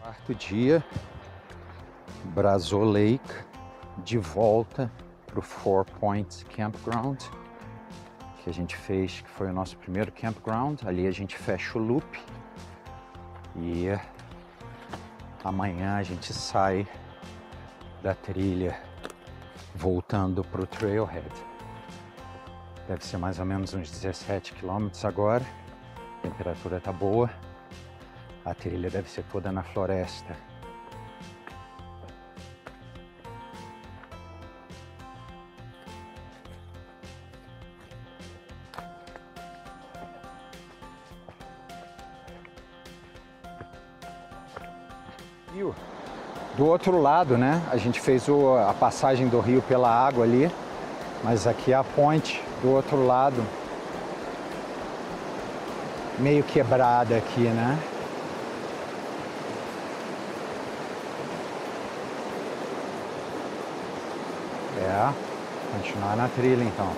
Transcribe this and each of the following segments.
Quarto dia, Brazeau Lake, de volta para o 4 Points Campground, que a gente fez, que foi o nosso primeiro campground. Ali a gente fecha o loop e amanhã a gente sai da trilha voltando para o Trailhead. Deve ser mais ou menos uns 17 quilômetros agora, a temperatura tá boa, a trilha deve ser toda na floresta. E do outro lado, né, a gente fez a passagem do rio pela água ali, mas aqui é a ponte do outro lado, meio quebrada aqui, né? Continuar na trilha então.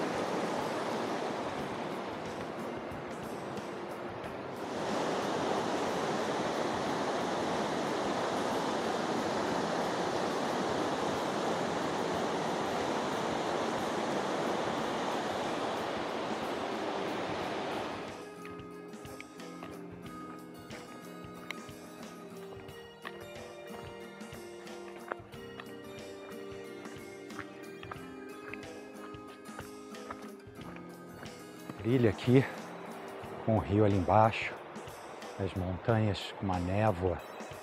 Trilha aqui, com o rio ali embaixo, as montanhas com uma névoa.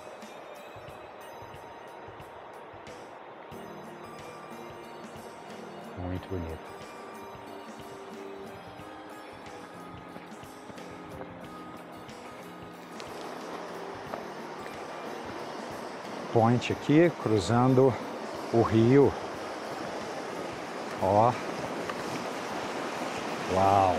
Muito bonito. Point aqui, cruzando o rio. Ó. Uau!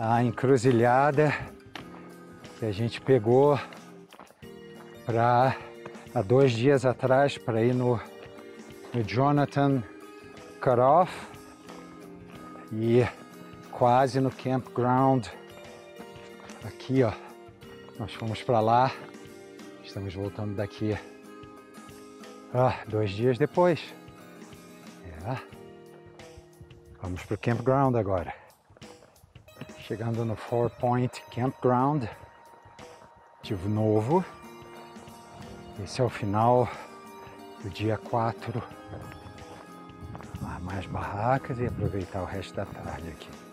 a encruzilhada que a gente pegou há 2 dias atrás para ir no Jonathan Cutoff e quase no campground. Aqui, ó, nós fomos para lá, estamos voltando daqui 2 dias depois. Vamos pro campground agora. Chegando no 4 Point Campground, de novo. Esse é o final do dia 4. Mais barracas e aproveitar o resto da tarde aqui.